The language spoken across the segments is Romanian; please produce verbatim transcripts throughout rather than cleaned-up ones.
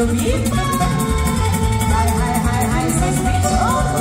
iubit. Hai, hai, hai, hai să strici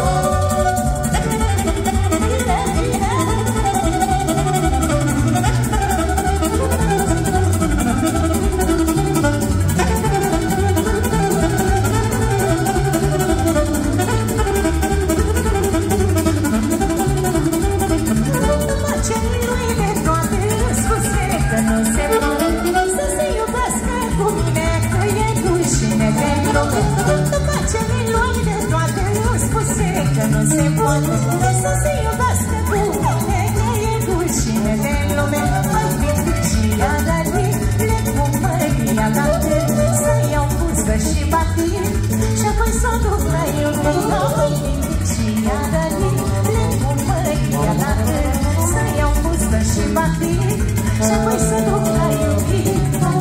să se iubească cu mine, că e rușine de lume. Hai fericirea dările cu Maria la târ, să iau pusă și batir și apoi s-o duc la iubire. Hai fericirea dările cu Maria la târ, să iau pusă și batir și apoi s-o duc la iubire.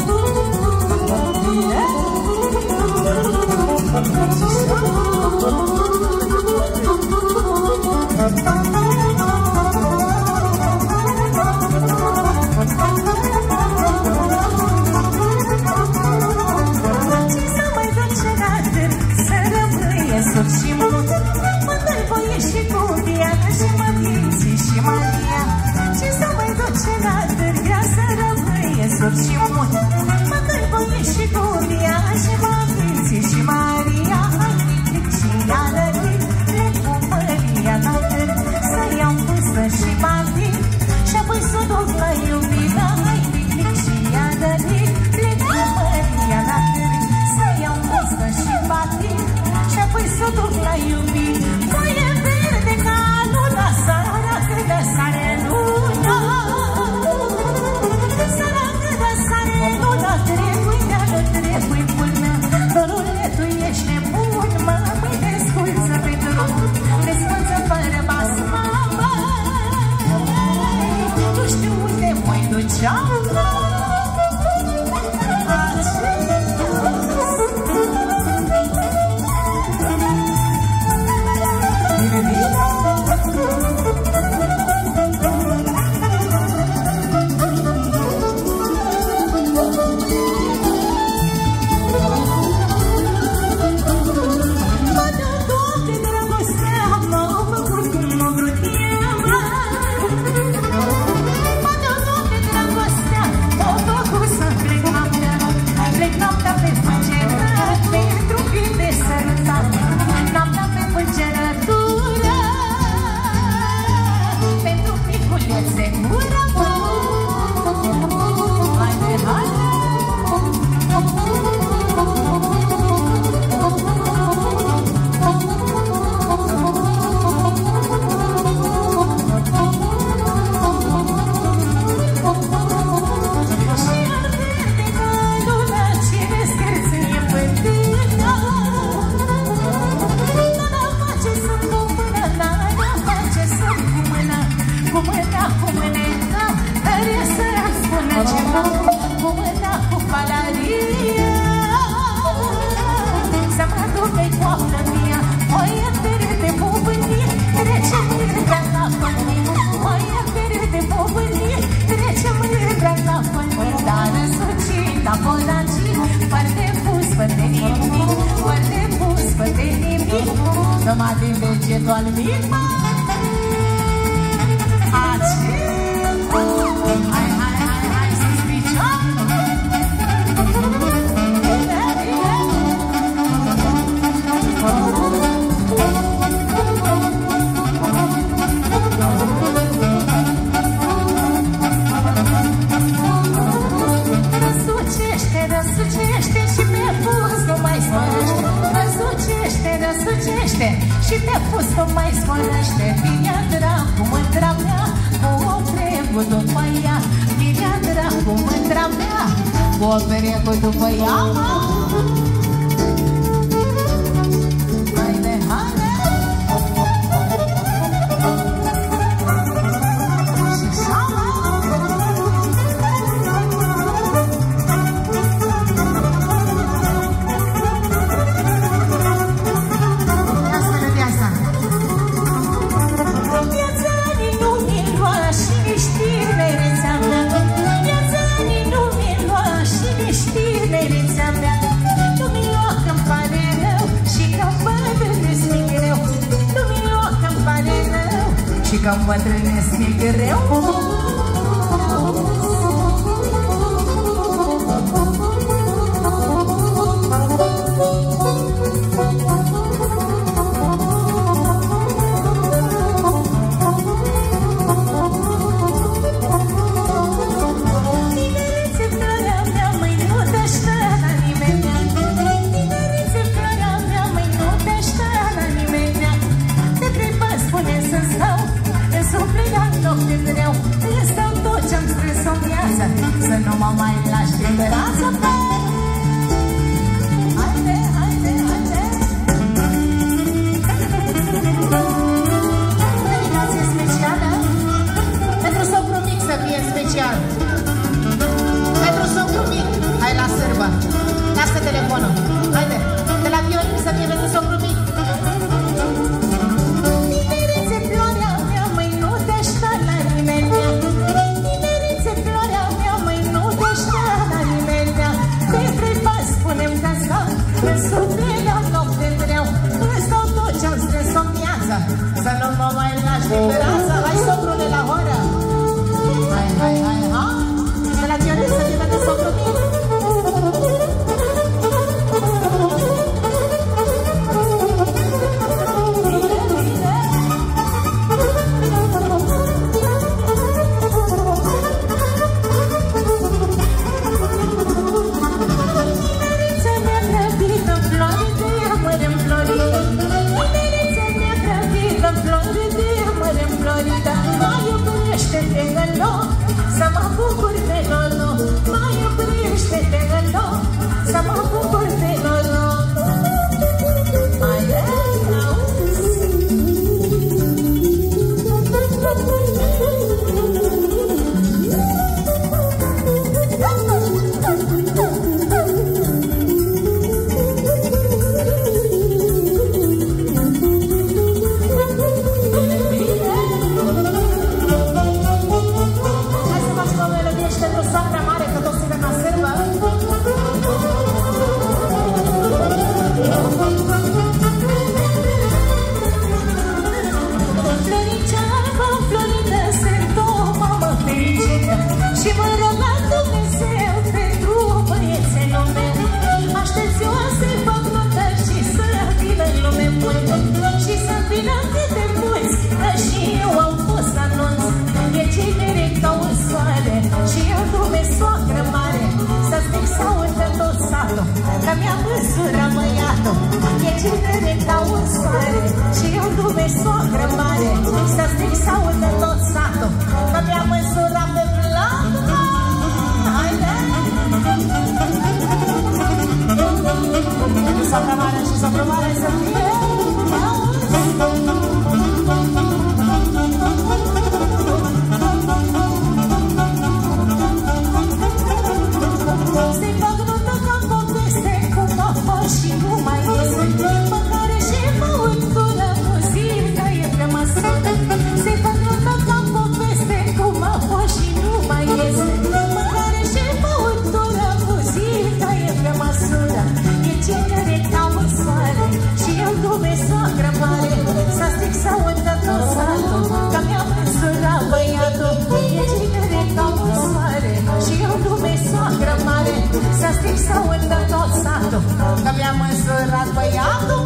Și mult, mă dai voie și cu Diana și mă Vinții și Maria. Ce să mai duce la târgea să rămâie sub și mult, mă dai voie și cu Diana și mă Vinții și Maria. Hai ridic și iarările cu Maria la târg, să iau pusă și batic și apoi să duc la iubire. Hai ridic și iarările cu Maria la târg, să iau pusă și batic și apoi să duc la iubire. Foaie verde ca luna, săracă de sare luna, săracă de sare luna, trebuie de-ală, trebuie culmea. Dorule, tu ești nebun, mă, măi desculță pe drum, desculță fără basma, nu știu unde mă-i duceam. Numai din degetul al meu. Hai, hai, hai, hai să stricăm. Răsucește, răsucește și pe pus nu mai spălește. Răsucește, răsucește și pe pus nu mai spălește. Vine dracu mândra mea, cu o pregul după ea. Vine dracu mândra mea, cu o pregul după ea. Haide, haide! Nu să nu mă mai lași de brață. Haide, haide, haide. Dedicație specială pentru socru mic, să fie special. Pentru socru mic, hai la sârbă. Lasă telefonul. Haide, de la violin să fie pentru socru mic. Tinerețe, floarea mea, măi, nu te aștea la nimeni. Tinerețe, floarea mea, măi, nu te aștea la nimeni. Pe trei pași spune-mi că stau, în suflet la noapte vreau. Îți dau tot ce-am strâns în viață, să nu mă mai lași de brață. Hai, socrule, la horă. Hai, hai, hai, hai. De la violin să fie pentru socru mic. Să mă bucur de noroc, mai oprește-te în loc, să mă bucur de noroc. Mai auzi? Și mă rog la Dumnezeu pentru băiețe lume. Aștept ziua să-i fac notă și să vină în lume multă. Și să vină câte mulți, că și eu am fost anunț. E cinere ca un soare și eu lume soacră mare. Să stric să audă tot satul, că mi-a măsurat băiatul. E cinere ca un soare și eu lume soacră mare. Să stric să audă tot satul, că mi-a măsurat pe platul. Soacră mare și soacră mare să fie. Se-i fac notă ca poveste cum a fost și nu mai este. Mâncare și băutură, muzica e pe măsură. Se-i fac notă ca poveste cum a fost și nu mai este. Mâncare și băutură, muzica e pe măsură. E cinere ca un soare și eu lume soacră mare. Să stric să audă tot satul, că mi-a măsurat băiatul. E cinere ca un soare și eu lume soacră mare. Să stric să audă tot satul, că mi-a măsurat băiatul.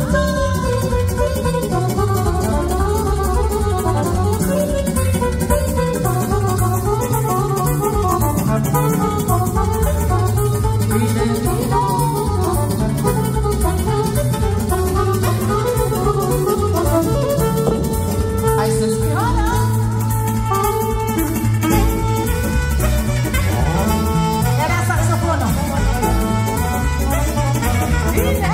Hai să-ți pioară. Era saxofonul. Bine!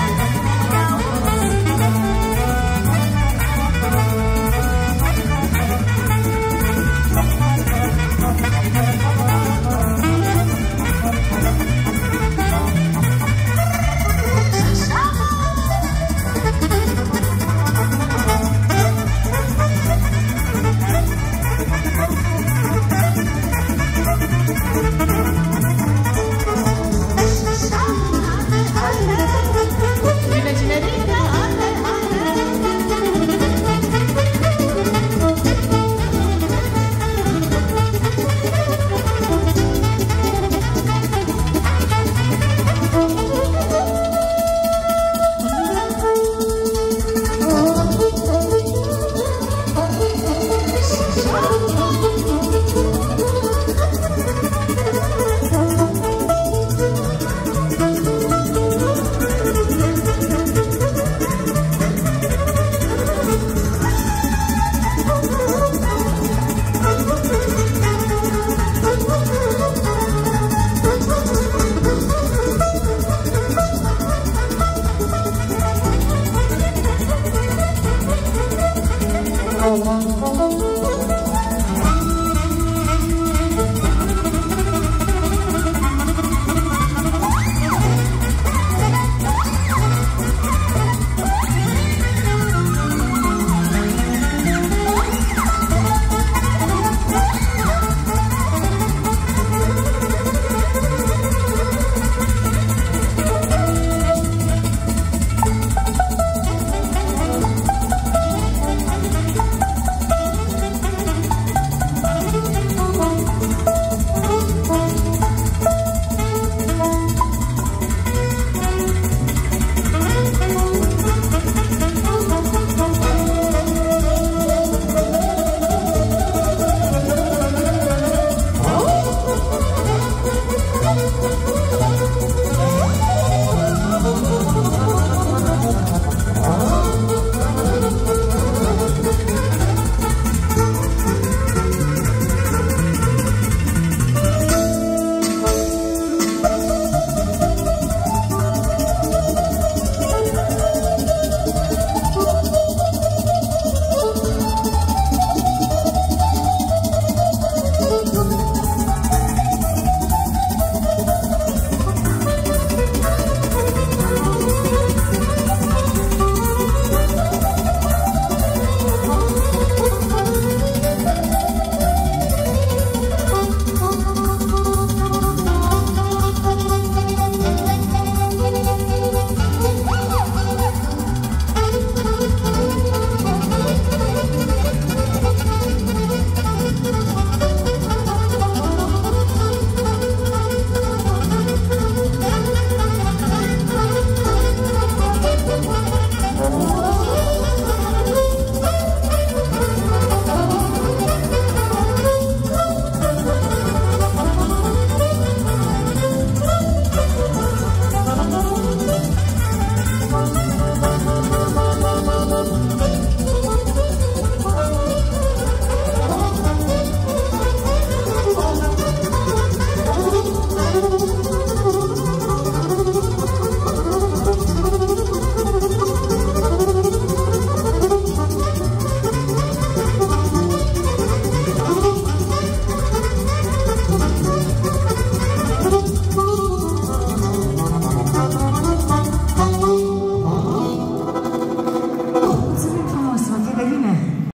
Thank you.